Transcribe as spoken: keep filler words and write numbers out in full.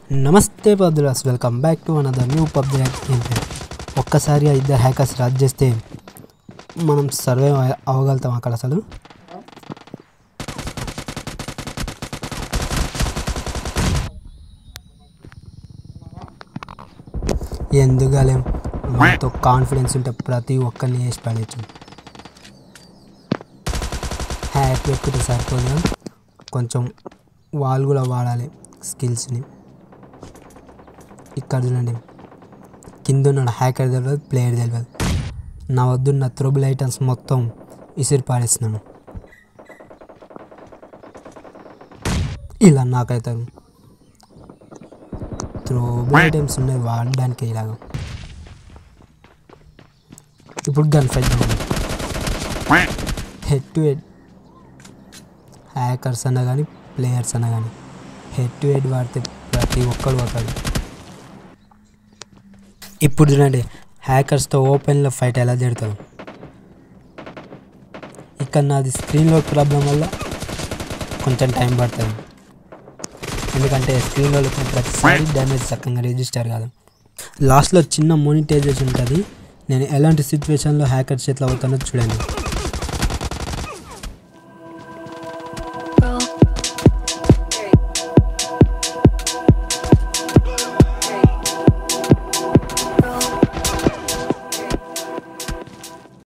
నమస్తే public, welcome back to another new PUBG Lite gameplay. ఒక్కసారి ఇద్దరు హ్యాకర్స్ రాజ్ చేస్తే మనం సర్వే అవ్వగలుగుతాం అక్కడ అసలు. ఎందుకలేం మనతో కాన్ఫిడెన్స్ ఉంటే ప్రతి ఒక్కరిని వేసి పడేయచ్చు. హ్యాక్ ఎక్కుతే సరిపోదు, కొంచెం వాళ్ళు కూడా వాడాలి స్కిల్స్ని. ఇక్కడ చూడండి, కింద ఉన్న హ్యాకర్ తెలియదు, ప్లేయర్ తెలియదు. నా వద్దున్న త్రోబుల్ ఐటమ్స్ మొత్తం ఇసిరి పాడేస్తున్నాను. ఇలా నాకైతే త్రోబుల్ ఐటమ్స్ ఉన్నాయి వాడడానికి. ఇలాగ ఇప్పుడు gun fight head to head. Hackers అన్నా కానీ ప్లేయర్స్ అన్నా కానీ హెడ్ టు హెడ్ వాడితే ప్రతి ఒక్కడు పోతాడు. ఇప్పుడు చూడండి, హ్యాకర్స్తో ఓపెన్లో ఫైట్ ఎలా జరుగుతుంది. ఇక్కడ నాది స్క్రీన్లో ప్రాబ్లం వల్ల కొంచెం టైం పడుతుంది, ఎందుకంటే స్క్రీన్లో ప్రతిసారి డ్యామేజ్ చక్కగా రిజిస్టర్ కాదు. లాస్ట్లో చిన్న మోనిటైజేషన్ ఉంటుంది. నేను ఎలాంటి సిచ్యువేషన్లో హ్యాకర్ చేతిలో అవుతానో చూడండి.